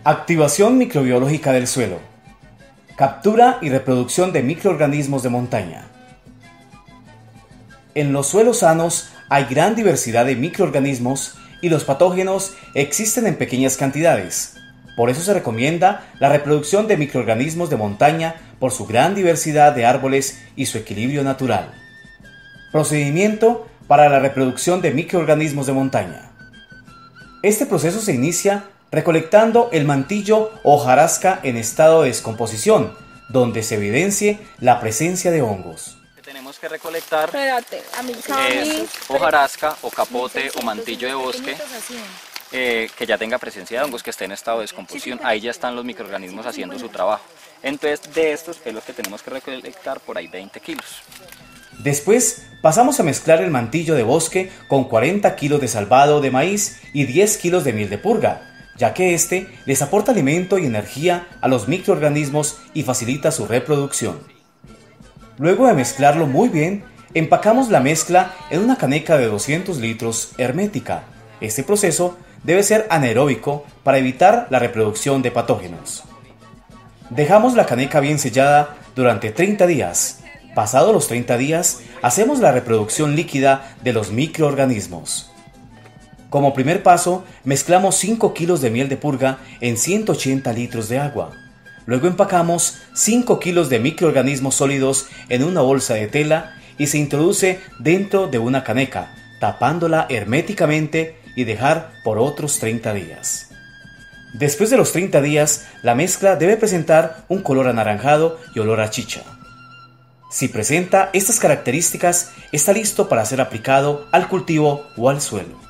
Activación microbiológica del suelo. Captura y reproducción de microorganismos de montaña. En los suelos sanos hay gran diversidad de microorganismos y los patógenos existen en pequeñas cantidades. Por eso se recomienda la reproducción de microorganismos de montaña por su gran diversidad de árboles y su equilibrio natural. Procedimiento para la reproducción de microorganismos de montaña. Este proceso se inicia recolectando el mantillo o hojarasca en estado de descomposición, donde se evidencie la presencia de hongos. Tenemos que recolectar es hojarasca o capote o mantillo de bosque que ya tenga presencia de hongos, que esté en estado de descomposición. Ahí ya están los microorganismos haciendo su trabajo. Entonces, de estos es los que tenemos que recolectar por ahí 20 kilos. Después pasamos a mezclar el mantillo de bosque con 40 kilos de salvado de maíz y 10 kilos de miel de purga, ya que este les aporta alimento y energía a los microorganismos y facilita su reproducción. Luego de mezclarlo muy bien, empacamos la mezcla en una caneca de 200 litros hermética. Este proceso debe ser anaeróbico para evitar la reproducción de patógenos. Dejamos la caneca bien sellada durante 30 días. Pasados los 30 días, hacemos la reproducción líquida de los microorganismos. Como primer paso, mezclamos 5 kilos de miel de purga en 180 litros de agua. Luego empacamos 5 kilos de microorganismos sólidos en una bolsa de tela y se introduce dentro de una caneca, tapándola herméticamente y dejar por otros 30 días. Después de los 30 días, la mezcla debe presentar un color anaranjado y olor a chicha. Si presenta estas características, está listo para ser aplicado al cultivo o al suelo.